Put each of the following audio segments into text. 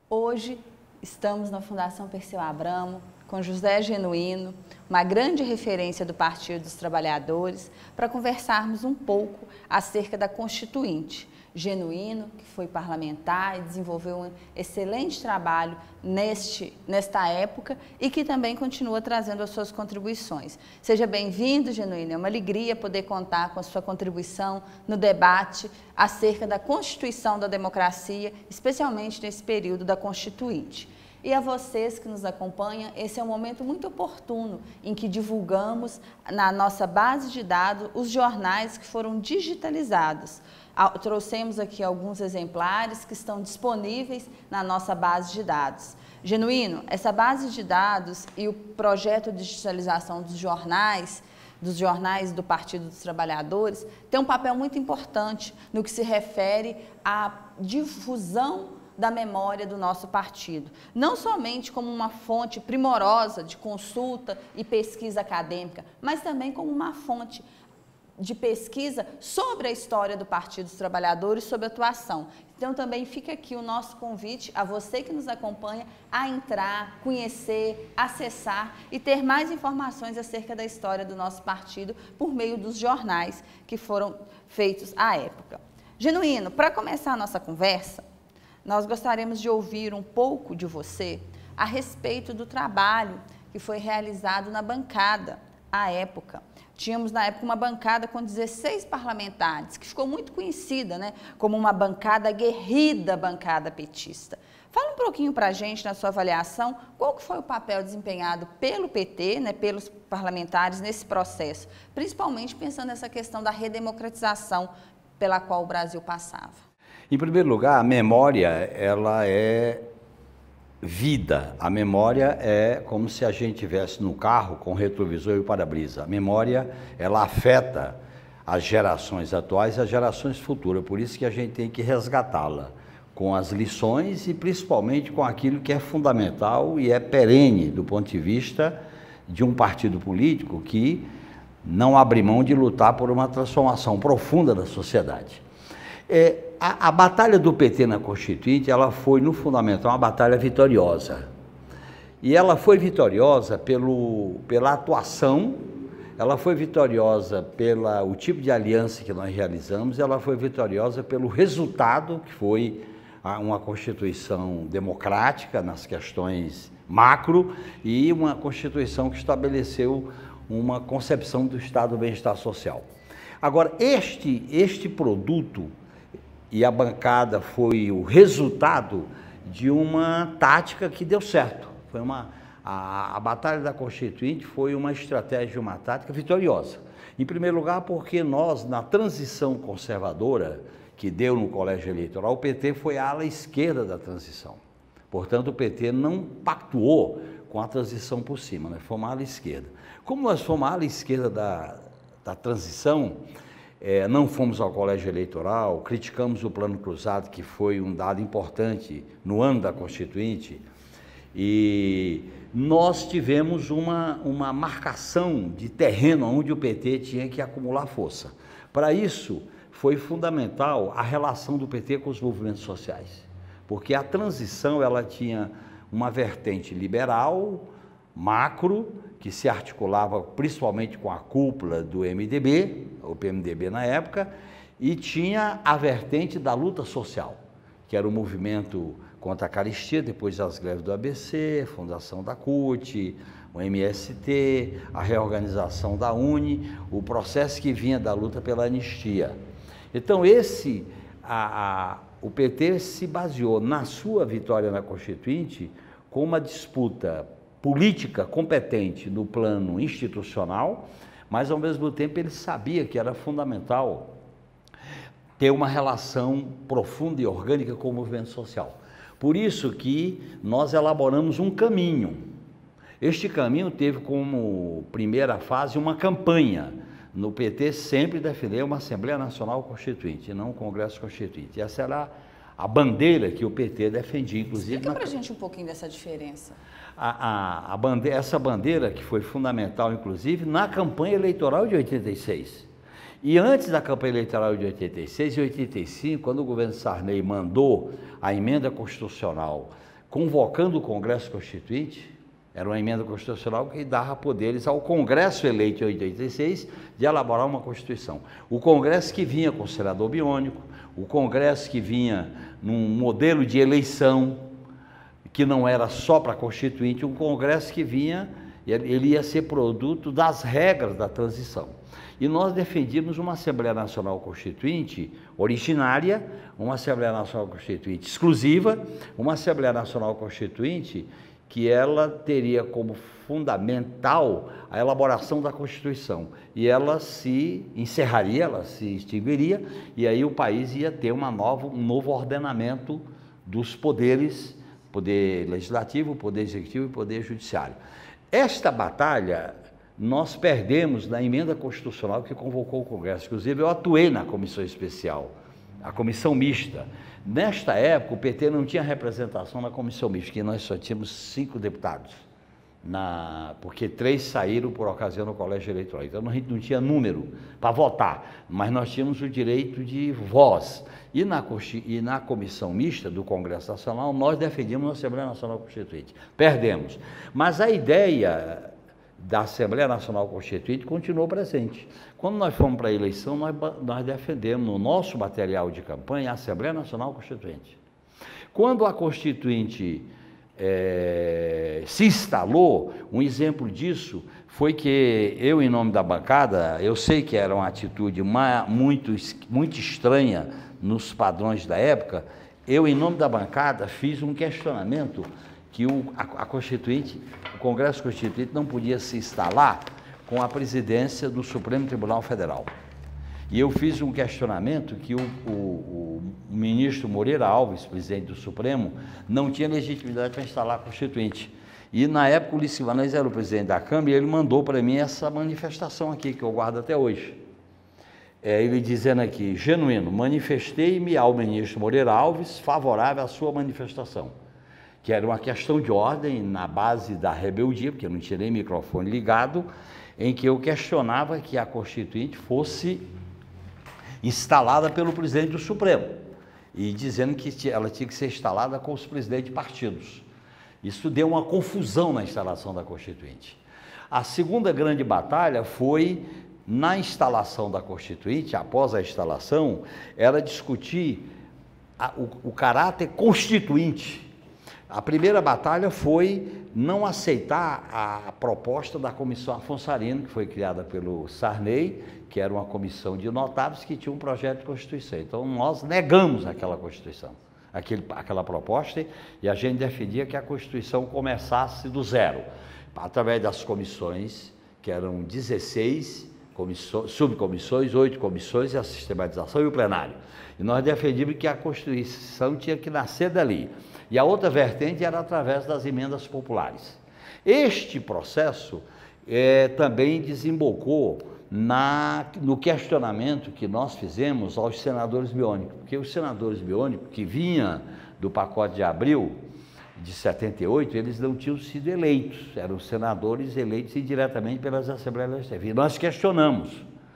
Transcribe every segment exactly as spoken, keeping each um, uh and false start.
Hoje estamos na Fundação Perseu Abramo com José Genuíno, uma grande referência do Partido dos Trabalhadores, para conversarmos um pouco acerca da Constituinte. Genuíno, que foi parlamentar e desenvolveu um excelente trabalho neste, nesta época e que também continua trazendo as suas contribuições. Seja bem-vindo, Genuíno, é uma alegria poder contar com a sua contribuição no debate acerca da Constituição da democracia, especialmente nesse período da Constituinte. E a vocês que nos acompanham, esse é um momento muito oportuno em que divulgamos na nossa base de dados os jornais que foram digitalizados. Trouxemos aqui alguns exemplares que estão disponíveis na nossa base de dados. Genuíno, essa base de dados e o projeto de digitalização dos jornais, dos jornais do Partido dos Trabalhadores, tem um papel muito importante no que se refere à difusão da memória do nosso partido, não somente como uma fonte primorosa de consulta e pesquisa acadêmica, mas também como uma fonte de pesquisa sobre a história do Partido dos Trabalhadores, sobre a atuação. Então, também fica aqui o nosso convite a você que nos acompanha a entrar, conhecer, acessar e ter mais informações acerca da história do nosso partido por meio dos jornais que foram feitos à época. Genuíno, para começar a nossa conversa, nós gostaríamos de ouvir um pouco de você a respeito do trabalho que foi realizado na bancada à época. Tínhamos na época uma bancada com dezesseis parlamentares, que ficou muito conhecida, né, como uma bancada aguerrida, bancada petista. Fala um pouquinho para a gente, na sua avaliação, qual que foi o papel desempenhado pelo P T, né, pelos parlamentares nesse processo, principalmente pensando nessa questão da redemocratização pela qual o Brasil passava. Em primeiro lugar, a memória, ela é vida. A memória é como se a gente estivesse no carro com o retrovisor e o para-brisa. A memória, ela afeta as gerações atuais e as gerações futuras. Por isso que a gente tem que resgatá-la com as lições e principalmente com aquilo que é fundamental e é perene do ponto de vista de um partido político que não abre mão de lutar por uma transformação profunda da sociedade. É, a, a batalha do P T na Constituinte, ela foi, no fundamental, uma batalha vitoriosa. E ela foi vitoriosa pelo, pela atuação, ela foi vitoriosa pelo tipo de aliança que nós realizamos, ela foi vitoriosa pelo resultado, que foi uma Constituição democrática nas questões macro e uma Constituição que estabeleceu uma concepção do Estado do bem-estar social. Agora, este, este produto e a bancada foi o resultado de uma tática que deu certo. Foi uma, a, a Batalha da Constituinte foi uma estratégia, uma tática vitoriosa. Em primeiro lugar, porque nós, na transição conservadora que deu no colégio eleitoral, o P T foi a ala esquerda da transição. Portanto, o P T não pactuou com a transição por cima, né? Foi uma ala esquerda. Como nós fomos a ala esquerda da, da transição, É, não fomos ao colégio eleitoral, criticamos o plano cruzado, que foi um dado importante no ano da Constituinte, e nós tivemos uma, uma marcação de terreno onde o P T tinha que acumular força. Para isso, foi fundamental a relação do P T com os movimentos sociais, porque a transição ela tinha uma vertente liberal, macro, que se articulava principalmente com a cúpula do M D B, o P M D B na época, e tinha a vertente da luta social, que era o movimento contra a carestia, depois as greves do A B C, fundação da C U T, o M S T, a reorganização da UNE, o processo que vinha da luta pela anistia. Então, esse, a, a, o P T se baseou na sua vitória na Constituinte com uma disputa política competente no plano institucional, mas ao mesmo tempo ele sabia que era fundamental ter uma relação profunda e orgânica com o movimento social. Por isso que nós elaboramos um caminho. Este caminho teve como primeira fase uma campanha. No P T sempre defender uma Assembleia Nacional Constituinte, e não um Congresso Constituinte. Essa era a bandeira que o P T defendia, inclusive... Explica para a gente um pouquinho dessa diferença. A, a, a bandeira, essa bandeira que foi fundamental, inclusive, na campanha eleitoral de oitenta e seis. E antes da campanha eleitoral de oitenta e seis e oitenta e cinco, quando o governo Sarney mandou a emenda constitucional convocando o Congresso Constituinte. Era uma emenda constitucional que dava poderes ao Congresso eleito em oitenta e seis de elaborar uma Constituição. O Congresso que vinha com o senador biônico, o Congresso que vinha num modelo de eleição que não era só para Constituinte, um Congresso que vinha, ele ia ser produto das regras da transição. E nós defendíamos uma Assembleia Nacional Constituinte originária, uma Assembleia Nacional Constituinte exclusiva, uma Assembleia Nacional Constituinte que ela teria como fundamental a elaboração da Constituição. E ela se encerraria, ela se extinguiria, e aí o país ia ter uma nova, um novo ordenamento dos poderes, poder legislativo, poder executivo e poder judiciário. Esta batalha nós perdemos na emenda constitucional que convocou o Congresso. Inclusive, eu atuei na comissão especial, a comissão mista. Nesta época, o P T não tinha representação na comissão mista, que nós só tínhamos cinco deputados, na, porque três saíram por ocasião do colégio eleitoral. Então, a gente não tinha número para votar, mas nós tínhamos o direito de voz. E na, e na comissão mista do Congresso Nacional, nós defendíamos a Assembleia Nacional Constituinte. Perdemos. Mas a ideia da Assembleia Nacional Constituinte continuou presente. Quando nós fomos para a eleição, nós, nós defendemos no nosso material de campanha a Assembleia Nacional Constituinte. Quando a Constituinte é, se instalou, um exemplo disso foi que eu, em nome da bancada, eu sei que era uma atitude uma, muito, muito estranha nos padrões da época, eu, em nome da bancada, fiz um questionamento que o, a, a Constituinte, o Congresso Constituinte não podia se instalar com a presidência do Supremo Tribunal Federal. E eu fiz um questionamento que o, o, o ministro Moreira Alves, presidente do Supremo, não tinha legitimidade para instalar a Constituinte. E na época o Ulisses Guimarães era o presidente da Câmara e ele mandou para mim essa manifestação aqui, que eu guardo até hoje. É, ele dizendo aqui, genuíno, manifestei-me ao ministro Moreira Alves favorável à sua manifestação, que era uma questão de ordem na base da rebeldia, porque eu não tinha nem microfone ligado, em que eu questionava que a Constituinte fosse instalada pelo presidente do Supremo, e dizendo que ela tinha que ser instalada com os presidentes de partidos. Isso deu uma confusão na instalação da Constituinte. A segunda grande batalha foi, na instalação da Constituinte, após a instalação, era discutir a, o, o caráter constituinte. A primeira batalha foi não aceitar a proposta da Comissão Afonso Arino, que foi criada pelo Sarney, que era uma comissão de notáveis que tinha um projeto de Constituição. Então, nós negamos aquela Constituição, aquele, aquela proposta, e a gente defendia que a Constituição começasse do zero, através das comissões, que eram dezesseis comissões, subcomissões, oito comissões, e a sistematização e o plenário. E nós defendíamos que a Constituição tinha que nascer dali. E a outra vertente era através das emendas populares. Este processo é, também desembocou na, no questionamento que nós fizemos aos senadores biônicos, porque os senadores biônicos que vinham do pacote de abril de setenta e oito, eles não tinham sido eleitos, eram senadores eleitos indiretamente pelas Assembleias Legislativas. E nós questionamos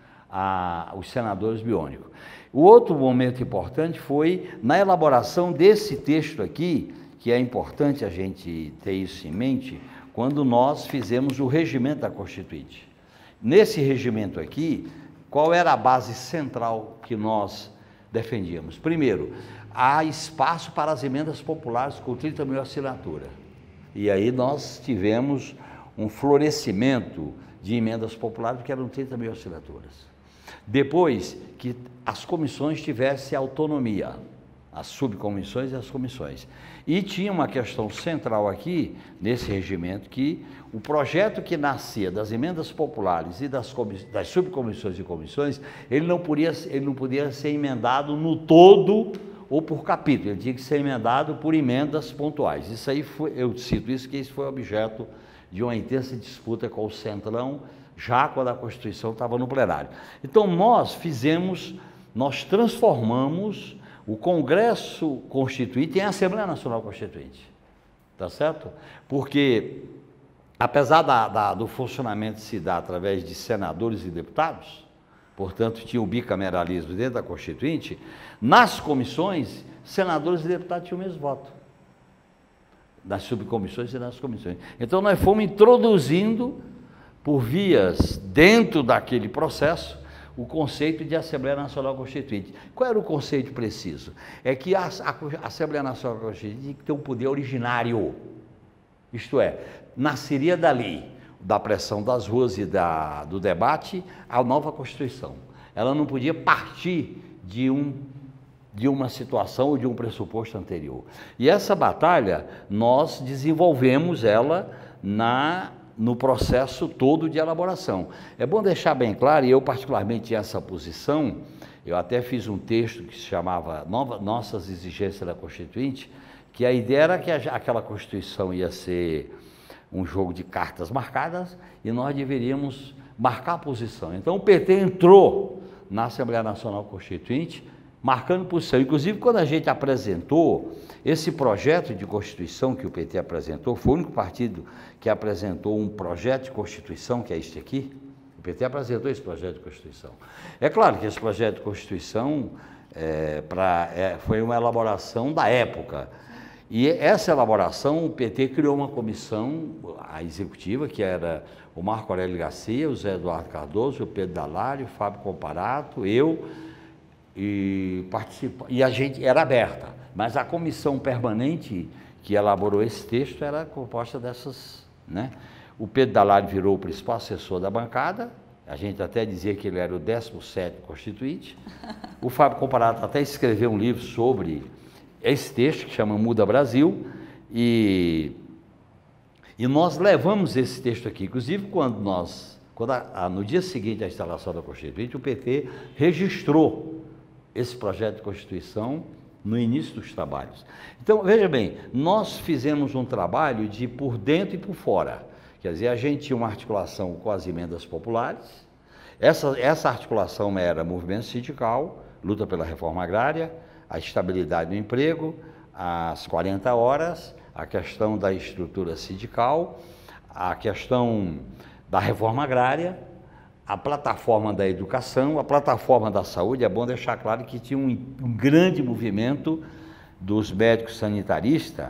a, os senadores biônicos. O outro momento importante foi na elaboração desse texto aqui, que é importante a gente ter isso em mente, quando nós fizemos o regimento da Constituinte. Nesse regimento aqui, qual era a base central que nós defendíamos? Primeiro, há espaço para as emendas populares com trinta mil assinaturas. E aí nós tivemos um florescimento de emendas populares, que eram trinta mil assinaturas. Depois, que as comissões tivessem autonomia, as subcomissões e as comissões. E tinha uma questão central aqui, nesse regimento, que o projeto que nascia das emendas populares e das, das subcomissões e comissões, ele não, podia, ele não podia ser emendado no todo ou por capítulo, ele tinha que ser emendado por emendas pontuais. Isso aí foi, eu cito isso, que isso foi objeto de uma intensa disputa com o Centrão, já quando a Constituição estava no plenário. Então, nós fizemos, nós transformamos o Congresso Constituinte em Assembleia Nacional Constituinte, tá certo? Porque, apesar da, da, do funcionamento se dar através de senadores e deputados, portanto, tinha o bicameralismo dentro da Constituinte, nas comissões, senadores e deputados tinham o mesmo voto. nas subcomissões e nas comissões. Então, nós fomos introduzindo, por vias dentro daquele processo, o conceito de Assembleia Nacional Constituinte. Qual era o conceito preciso? É que a, a, a Assembleia Nacional Constituinte tinha que ter um poder originário, isto é, nasceria dali, da pressão das ruas e da, do debate, a nova Constituição. Ela não podia partir de, um, de uma situação ou de um pressuposto anterior. E essa batalha, nós desenvolvemos ela na... no processo todo de elaboração. É bom deixar bem claro, e eu particularmente tinha essa posição, eu até fiz um texto que se chamava Nova, Nossas Exigências da Constituinte, que a ideia era que a, aquela Constituição ia ser um jogo de cartas marcadas e nós deveríamos marcar a posição. Então o P T entrou na Assembleia Nacional Constituinte marcando posição. Inclusive, quando a gente apresentou esse projeto de Constituição que o P T apresentou, foi o único partido que apresentou um projeto de Constituição, que é este aqui. O P T apresentou esse projeto de Constituição. É claro que esse projeto de Constituição é, pra, é, foi uma elaboração da época. E essa elaboração, o P T criou uma comissão, a executiva, que era o Marco Aurélio Garcia, o Zé Eduardo Cardoso, o Pedro Dallario, o Fábio Comparato, eu, e, participa, e a gente era aberta. Mas a comissão permanente que elaborou esse texto era composta dessas, né? O Pedro Dallario virou o principal assessor da bancada, a gente até dizia que ele era o décimo sétimo constituinte. O Fábio Comparato até escreveu um livro sobre esse texto, que chama Muda Brasil, e, e nós levamos esse texto aqui. Inclusive, quando nós, quando a, a, no dia seguinte à instalação da Constituinte, o P T registrou esse projeto de Constituição no início dos trabalhos. Então, veja bem, nós fizemos um trabalho de por dentro e por fora. Quer dizer, a gente tinha uma articulação com as emendas populares, essa, essa articulação era movimento sindical, luta pela reforma agrária, a estabilidade do emprego, as quarenta horas, a questão da estrutura sindical, a questão da reforma agrária, a plataforma da educação, a plataforma da saúde. É bom deixar claro que tinha um, um grande movimento dos médicos sanitaristas,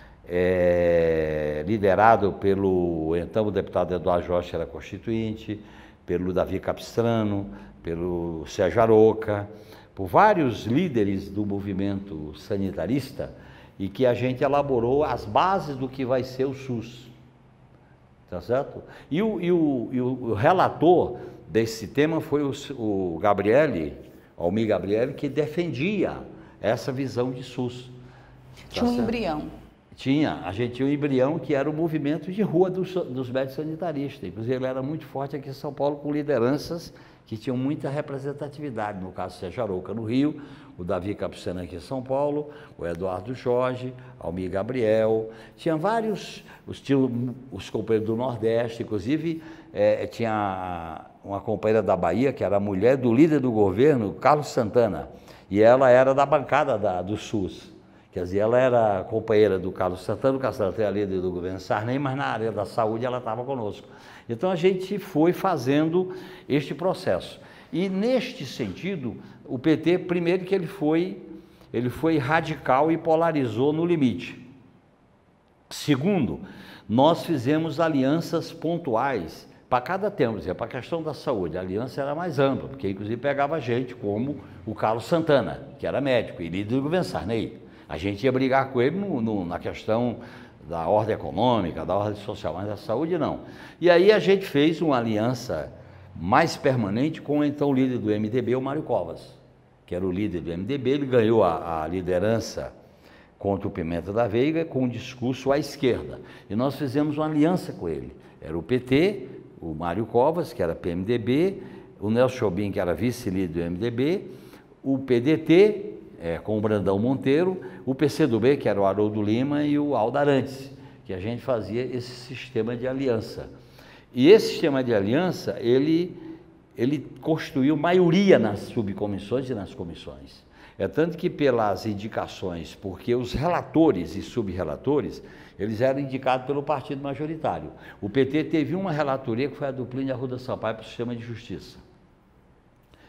é, liderado pelo, então, o deputado Eduardo Jorge, que era constituinte, pelo Davi Capistrano, pelo Sérgio Aroca, por vários líderes do movimento sanitarista, e que a gente elaborou as bases do que vai ser o SUS. Tá certo? E o, e o, e o relator desse tema foi o, o Gabriele, Almir Gabriele, que defendia essa visão de SUS. Tinha tá um certo? embrião. Tinha, a gente tinha um embrião que era o movimento de rua dos, dos médicos sanitaristas. Inclusive, ele era muito forte aqui em São Paulo, com lideranças que tinham muita representatividade, no caso Sérgio Aroca no Rio, o Davi Capistrano aqui em São Paulo, o Eduardo Jorge, Almir Gabriel, tinha vários, os, tinha os companheiros do Nordeste, inclusive é, tinha uma companheira da Bahia, que era a mulher do líder do governo, Carlos Santana, e ela era da bancada da, do SUS, quer dizer, ela era companheira do Carlos Santana, o Carlos Santana era líder do governo Sarney, mas na área da saúde ela estava conosco. Então a gente foi fazendo este processo. E neste sentido, o P T, primeiro que ele foi, ele foi radical e polarizou no limite. Segundo, nós fizemos alianças pontuais para cada tema. Por exemplo, para a questão da saúde, a aliança era mais ampla, porque inclusive pegava gente como o Carlos Santana, que era médico e líder do governo Sarney. A gente ia brigar com ele no, no, na questão da ordem econômica, da ordem social, mas da saúde não. E aí a gente fez uma aliança mais permanente com então o líder do M D B, o Mário Covas, que era o líder do M D B. Ele ganhou a, a liderança contra o Pimenta da Veiga com um discurso à esquerda. E nós fizemos uma aliança com ele. Era o P T, o Mário Covas, que era P M D B, o Nelson Jobim, que era vice-líder do M D B, o P D T, É, com o Brandão Monteiro, o P C do B, que era o Haroldo Lima, e o Aldo Arantes, que a gente fazia esse sistema de aliança. E esse sistema de aliança, ele, ele constituiu maioria nas subcomissões e nas comissões. É tanto que pelas indicações, porque os relatores e subrelatores, eles eram indicados pelo partido majoritário. O P T teve uma relatoria que foi a do Plínio Arruda Sampaio para o sistema de justiça.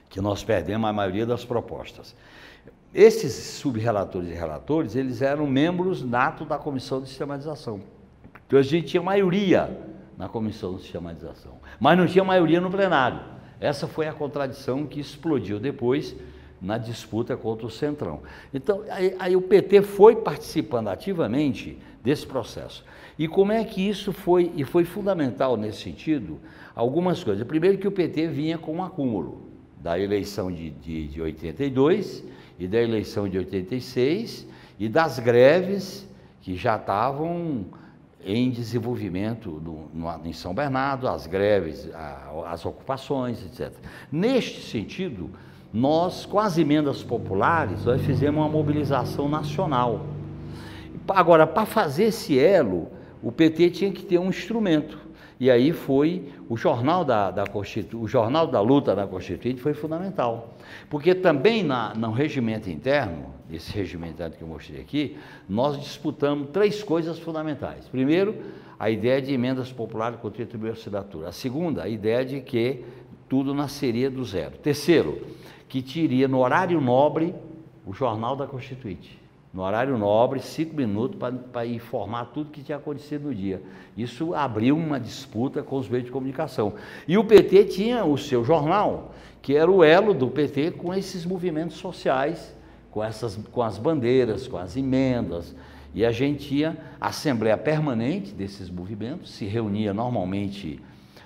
que nós perdemos a maioria das propostas. Esses subrelatores e relatores, eles eram membros natos da Comissão de Sistematização. Então a gente tinha maioria na Comissão de Sistematização, mas não tinha maioria no plenário. Essa foi a contradição que explodiu depois na disputa contra o Centrão. Então, aí, aí o P T foi participando ativamente desse processo. E como é que isso foi, e foi fundamental nesse sentido, algumas coisas. Primeiro que o P T vinha com um acúmulo da eleição de, de, de oitenta e dois e da eleição de oitenta e seis e das greves que já estavam em desenvolvimento no, no, em São Bernardo, as greves, a, as ocupações, etcétera. Neste sentido, nós, com as emendas populares, nós fizemos uma mobilização nacional. Agora, para fazer esse elo, o P T tinha que ter um instrumento. E aí foi o Jornal da, da Constitu... o Jornal da Luta da Constituinte foi fundamental. Porque também na, no regimento interno, esse regimento interno que eu mostrei aqui, nós disputamos três coisas fundamentais. Primeiro, a ideia de emendas populares com trinta mil assinaturas. A segunda, a ideia de que tudo nasceria do zero. Terceiro, que teria no horário nobre o Jornal da Constituinte. No horário nobre, cinco minutos para informar tudo que tinha acontecido no dia. Isso abriu uma disputa com os meios de comunicação. E o P T tinha o seu jornal, que era o elo do P T com esses movimentos sociais, com, essas, com as bandeiras, com as emendas. E a gente tinha a assembleia permanente desses movimentos, se reunia normalmente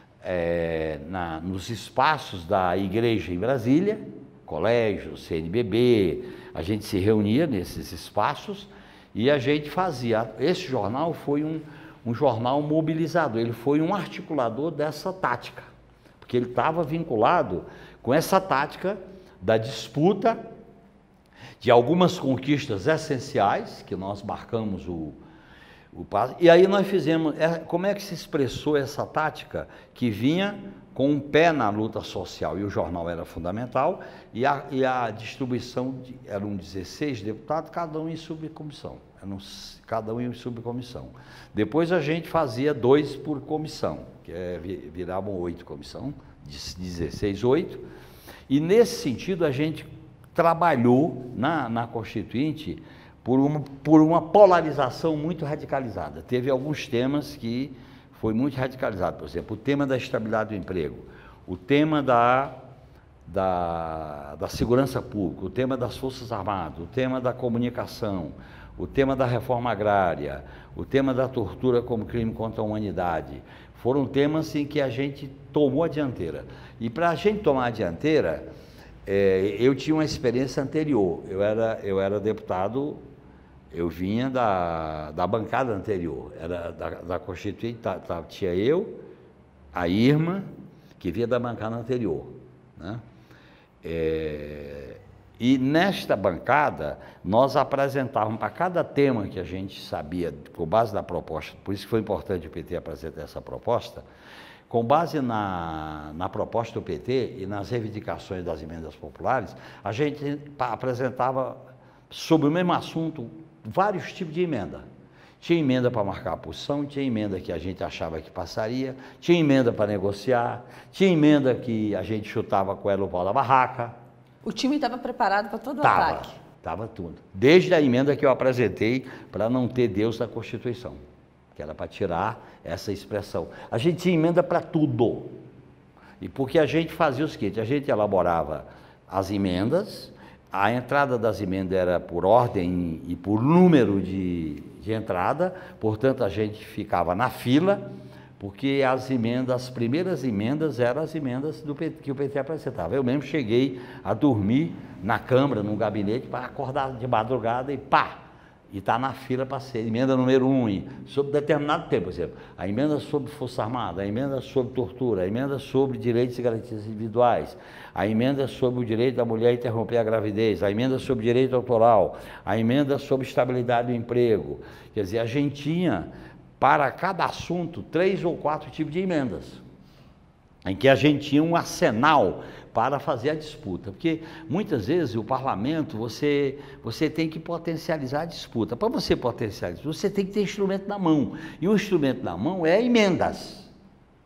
é, na, nos espaços da igreja em Brasília, colégio, C N B B, a gente se reunia nesses espaços e a gente fazia. Esse jornal foi um, um jornal mobilizador, ele foi um articulador dessa tática, porque ele estava vinculado com essa tática da disputa de algumas conquistas essenciais, que nós marcamos o, o passo, e aí nós fizemos, como é que se expressou essa tática que vinha com um pé na luta social, e o jornal era fundamental, e a, e a distribuição, de, eram dezesseis deputados, cada um em subcomissão, eram, cada um em subcomissão. Depois a gente fazia dois por comissão, que é, viravam oito comissão, dezesseis, oito, e nesse sentido a gente trabalhou na, na Constituinte por uma, por uma polarização muito radicalizada. Teve alguns temas que foi muito radicalizado, por exemplo, o tema da estabilidade do emprego, o tema da, da, da segurança pública, o tema das Forças Armadas, o tema da comunicação, o tema da reforma agrária, o tema da tortura como crime contra a humanidade. Foram temas em que a gente tomou a dianteira. E para a gente tomar a dianteira, é, eu tinha uma experiência anterior. Eu era, eu era deputado, eu vinha da, da bancada anterior, era da, da Constituinte, tá, tá, tinha eu, a Irma, que vinha da bancada anterior, né? É, e nesta bancada, nós apresentávamos para cada tema que a gente sabia, com base na proposta, por isso que foi importante o P T apresentar essa proposta, com base na, na proposta do P T e nas reivindicações das emendas populares, a gente apresentava sobre o mesmo assunto vários tipos de emenda. Tinha emenda para marcar a posição, tinha emenda que a gente achava que passaria, tinha emenda para negociar, tinha emenda que a gente chutava com ela o pau da barraca. O time estava preparado para todo o tava, ataque? Estava tudo. Desde a emenda que eu apresentei para não ter Deus na Constituição, que era para tirar essa expressão. A gente tinha emenda para tudo. E porque a gente fazia o seguinte, a gente elaborava as emendas, a entrada das emendas era por ordem e por número de, de entrada, portanto a gente ficava na fila, porque as emendas, as primeiras emendas eram as emendas do P T, que o P T apresentava. Eu mesmo cheguei a dormir na Câmara, num gabinete, para acordar de madrugada e pá! E está na fila para ser emenda número um, e sobre determinado tempo, por exemplo, a emenda sobre Força Armada, a emenda sobre tortura, a emenda sobre direitos e garantias individuais, a emenda sobre o direito da mulher a interromper a gravidez, a emenda sobre direito autoral, a emenda sobre estabilidade do emprego. Quer dizer, a gente tinha, para cada assunto, três ou quatro tipos de emendas, em que a gente tinha um arsenal para fazer a disputa, porque muitas vezes o parlamento, você, você tem que potencializar a disputa. Para você potencializar, você tem que ter instrumento na mão, e o instrumento na mão é emendas.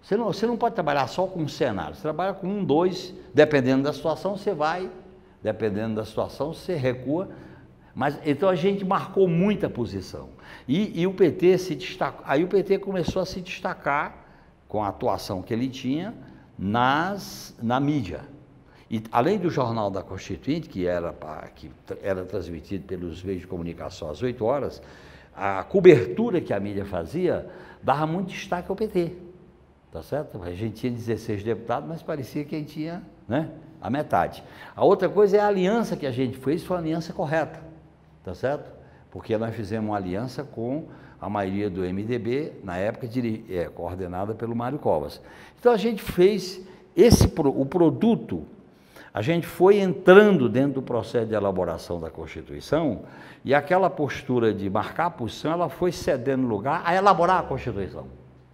Você não, você não pode trabalhar só com um cenário, você trabalha com um, dois, dependendo da situação você vai, dependendo da situação você recua. Mas, então a gente marcou muita posição. E, e o P T se destacou, aí o P T começou a se destacar com a atuação que ele tinha nas, na mídia. E além do Jornal da Constituinte, que era, que era transmitido pelos meios de comunicação às oito horas, a cobertura que a mídia fazia dava muito destaque ao P T. Tá certo? A gente tinha dezesseis deputados, mas parecia que a gente tinha, né, a metade. A outra coisa é a aliança que a gente fez, foi uma aliança correta, tá certo? Porque nós fizemos uma aliança com a maioria do M D B, na época de, é, coordenada pelo Mário Covas. Então a gente fez esse, o produto, a gente foi entrando dentro do processo de elaboração da Constituição, e aquela postura de marcar a posição, ela foi cedendo lugar a elaborar a Constituição.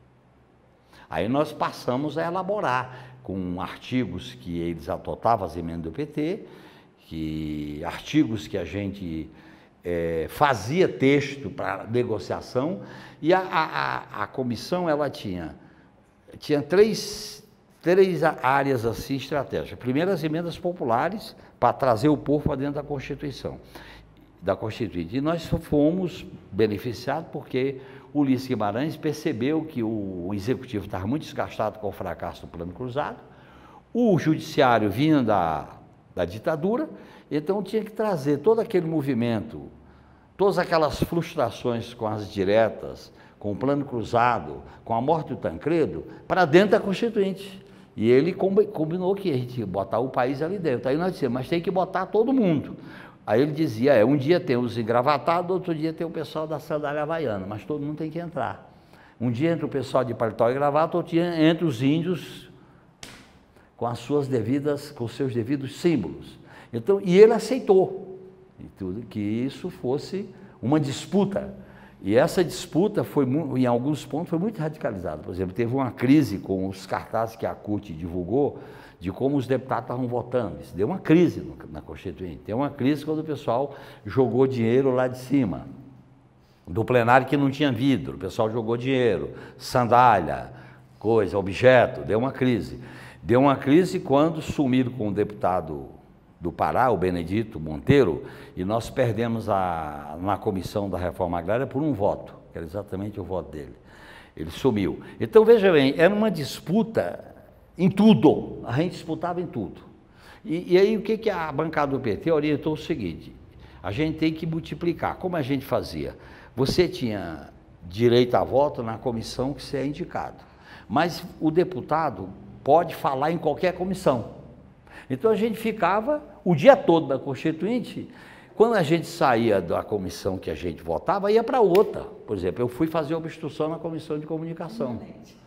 Aí nós passamos a elaborar com artigos que eles adotavam as emendas do P T, que, artigos que a gente é, fazia texto para negociação, e a, a, a comissão ela tinha, tinha três, três áreas assim estratégicas. Primeiro, as emendas populares, para trazer o povo para dentro da Constituição, da Constituinte. E nós fomos beneficiados porque o Ulisses Guimarães percebeu que o, o Executivo estava muito desgastado com o fracasso do Plano Cruzado, o Judiciário vinha da, da ditadura, então tinha que trazer todo aquele movimento, todas aquelas frustrações com as diretas, com o Plano Cruzado, com a morte do Tancredo, para dentro da Constituinte. E ele combinou que a gente ia botar o país ali dentro. Aí nós dissemos, mas tem que botar todo mundo. Aí ele dizia, é, um dia tem os engravatados, outro dia tem o pessoal da sandália havaiana, mas todo mundo tem que entrar. Um dia entra o pessoal de paletó e gravata, outro dia entra os índios com as suas devidas, com os seus devidos símbolos. Então, e ele aceitou e tudo, que isso fosse uma disputa. E essa disputa foi, em alguns pontos, foi muito radicalizada. Por exemplo, teve uma crise com os cartazes que a CUT divulgou, de como os deputados estavam votando. Isso deu uma crise no, na Constituinte. Deu uma crise quando o pessoal jogou dinheiro lá de cima, do plenário que não tinha vidro, o pessoal jogou dinheiro, sandália, coisa, objeto, deu uma crise. Deu uma crise quando sumiram com o deputado do Pará, o Benedito Monteiro, e nós perdemos a, na comissão da reforma agrária por um voto, que era exatamente o voto dele. Ele sumiu. Então, veja bem, era uma disputa em tudo, a gente disputava em tudo. E, e aí o que, que a bancada do P T orientou o seguinte, a gente tem que multiplicar. Como a gente fazia? Você tinha direito a voto na comissão que você é indicado, mas o deputado pode falar em qualquer comissão. Então a gente ficava o dia todo na Constituinte, quando a gente saía da comissão que a gente votava, ia para outra. Por exemplo, eu fui fazer obstrução na Comissão de Comunicação.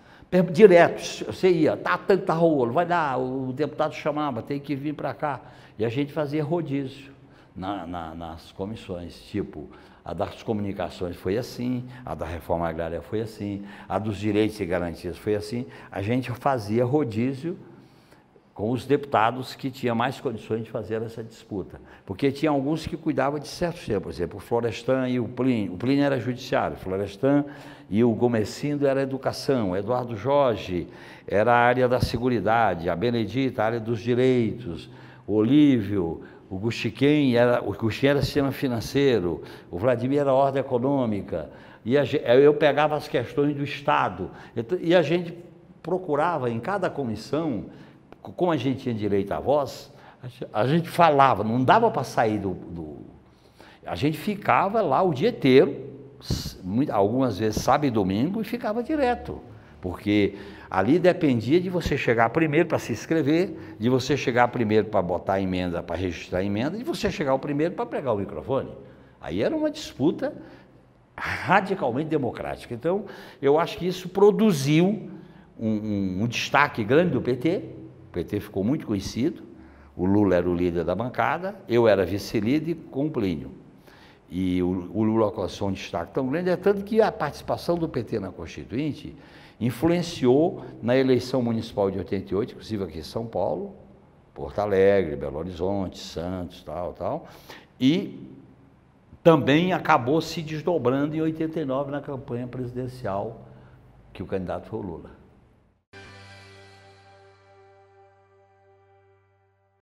Direto, você ia, tá tanta rolo, vai dar, o deputado chamava, tem que vir para cá. E a gente fazia rodízio na, na, nas comissões, tipo, a das comunicações foi assim, a da reforma agrária foi assim, a dos direitos e garantias foi assim. A gente fazia rodízio com os deputados que tinham mais condições de fazer essa disputa. Porque tinha alguns que cuidavam de certos temas, por exemplo, o Florestan e o Plínio. O Plínio era judiciário, o Florestan e o Gomesindo era educação, o Eduardo Jorge era a área da seguridade, a Benedita, a área dos direitos, o Olívio, o Guxiquem era, o Guxiquem era sistema financeiro, o Vladimir era ordem econômica, e a, eu pegava as questões do Estado, e a gente procurava em cada comissão, como a gente tinha direito à voz, a gente falava, não dava para sair do, do... A gente ficava lá o dia inteiro, algumas vezes sábado e domingo, e ficava direto, porque ali dependia de você chegar primeiro para se inscrever, de você chegar primeiro para botar a emenda, para registrar a emenda, de você chegar o primeiro para pregar o microfone. Aí era uma disputa radicalmente democrática. Então, eu acho que isso produziu um, um, um destaque grande do P T. O P T ficou muito conhecido, o Lula era o líder da bancada, eu era vice-líder com o Plínio. E o, o Lula alcançou um destaque tão grande, é tanto que a participação do P T na Constituinte influenciou na eleição municipal de oitenta e oito, inclusive aqui em São Paulo, Porto Alegre, Belo Horizonte, Santos, tal, tal, e também acabou se desdobrando em oitenta e nove na campanha presidencial, que o candidato foi o Lula.